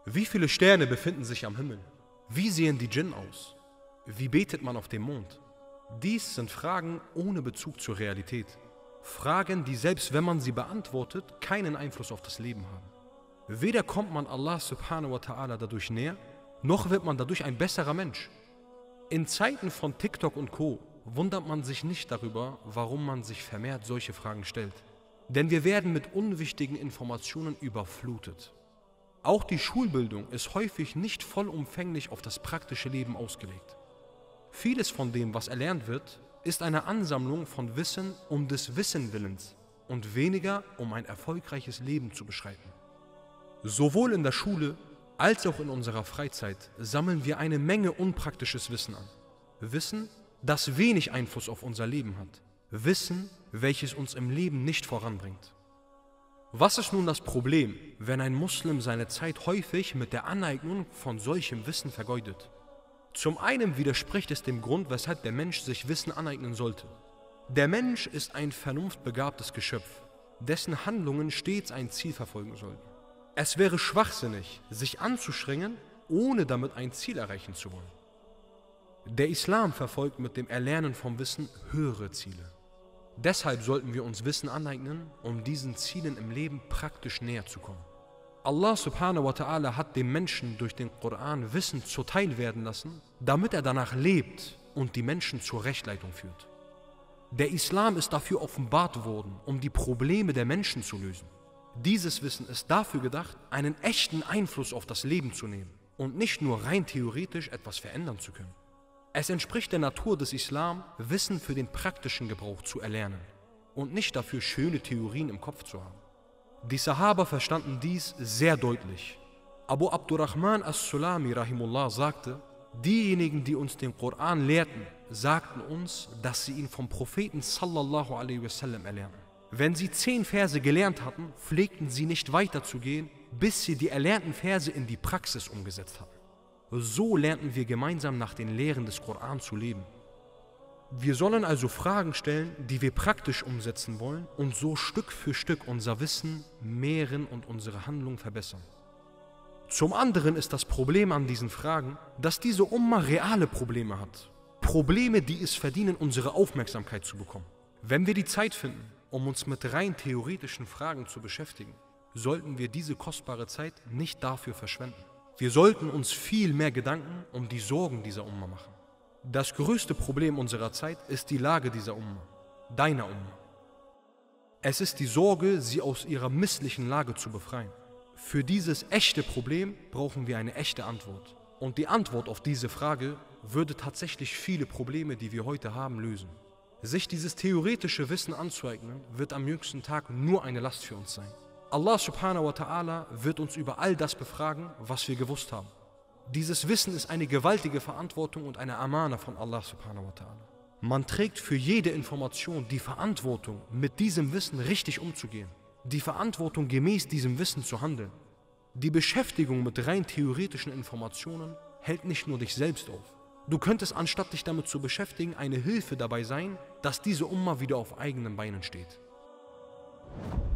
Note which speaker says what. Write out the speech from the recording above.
Speaker 1: Wie viele Sterne befinden sich am Himmel? Wie sehen die Djinn aus? Wie betet man auf dem Mond? Dies sind Fragen ohne Bezug zur Realität. Fragen, die selbst wenn man sie beantwortet, keinen Einfluss auf das Leben haben. Weder kommt man Allah subhanahu wa ta'ala dadurch näher, noch wird man dadurch ein besserer Mensch. In Zeiten von TikTok und Co. wundert man sich nicht darüber, warum man sich vermehrt solche Fragen stellt. Denn wir werden mit unwichtigen Informationen überflutet. Auch die Schulbildung ist häufig nicht vollumfänglich auf das praktische Leben ausgelegt. Vieles von dem, was erlernt wird, ist eine Ansammlung von Wissen um des Wissenwillens und weniger um ein erfolgreiches Leben zu beschreiten. Sowohl in der Schule als auch in unserer Freizeit sammeln wir eine Menge unpraktisches Wissen an. Wissen, das wenig Einfluss auf unser Leben hat. Wissen, welches uns im Leben nicht voranbringt. Was ist nun das Problem, wenn ein Muslim seine Zeit häufig mit der Aneignung von solchem Wissen vergeudet? Zum einen widerspricht es dem Grund, weshalb der Mensch sich Wissen aneignen sollte. Der Mensch ist ein vernunftbegabtes Geschöpf, dessen Handlungen stets ein Ziel verfolgen sollten. Es wäre schwachsinnig, sich anzustrengen, ohne damit ein Ziel erreichen zu wollen. Der Islam verfolgt mit dem Erlernen vom Wissen höhere Ziele. Deshalb sollten wir uns Wissen aneignen, um diesen Zielen im Leben praktisch näher zu kommen. Allah subhanahu wa ta'ala hat dem Menschen durch den Koran Wissen zuteil werden lassen, damit er danach lebt und die Menschen zur Rechtleitung führt. Der Islam ist dafür offenbart worden, um die Probleme der Menschen zu lösen. Dieses Wissen ist dafür gedacht, einen echten Einfluss auf das Leben zu nehmen und nicht nur rein theoretisch etwas verändern zu können. Es entspricht der Natur des Islam, Wissen für den praktischen Gebrauch zu erlernen und nicht dafür schöne Theorien im Kopf zu haben. Die Sahaba verstanden dies sehr deutlich. Abu Abdurrahman as-Sulami rahimullah sagte, diejenigen, die uns den Koran lehrten, sagten uns, dass sie ihn vom Propheten sallallahu alaihi wasallam erlernten. Wenn sie 10 Verse gelernt hatten, pflegten sie nicht weiterzugehen, bis sie die erlernten Verse in die Praxis umgesetzt hatten. So lernten wir gemeinsam nach den Lehren des Koran zu leben. Wir sollen also Fragen stellen, die wir praktisch umsetzen wollen und so Stück für Stück unser Wissen mehren und unsere Handlung verbessern. Zum anderen ist das Problem an diesen Fragen, dass diese Umma reale Probleme hat. Probleme, die es verdienen, unsere Aufmerksamkeit zu bekommen. Wenn wir die Zeit finden, um uns mit rein theoretischen Fragen zu beschäftigen, sollten wir diese kostbare Zeit nicht dafür verschwenden. Wir sollten uns viel mehr Gedanken um die Sorgen dieser Umma machen. Das größte Problem unserer Zeit ist die Lage dieser Umma, deiner Umma. Es ist die Sorge, sie aus ihrer misslichen Lage zu befreien. Für dieses echte Problem brauchen wir eine echte Antwort. Und die Antwort auf diese Frage würde tatsächlich viele Probleme, die wir heute haben, lösen. Sich dieses theoretische Wissen anzueignen, wird am jüngsten Tag nur eine Last für uns sein. Allah subhanahu wa ta'ala wird uns über all das befragen, was wir gewusst haben. Dieses Wissen ist eine gewaltige Verantwortung und eine Amana von Allah subhanahu wa ta'ala. Man trägt für jede Information die Verantwortung, mit diesem Wissen richtig umzugehen. Die Verantwortung, gemäß diesem Wissen zu handeln. Die Beschäftigung mit rein theoretischen Informationen hält nicht nur dich selbst auf. Du könntest, anstatt dich damit zu beschäftigen, eine Hilfe dabei sein, dass diese Umma wieder auf eigenen Beinen steht.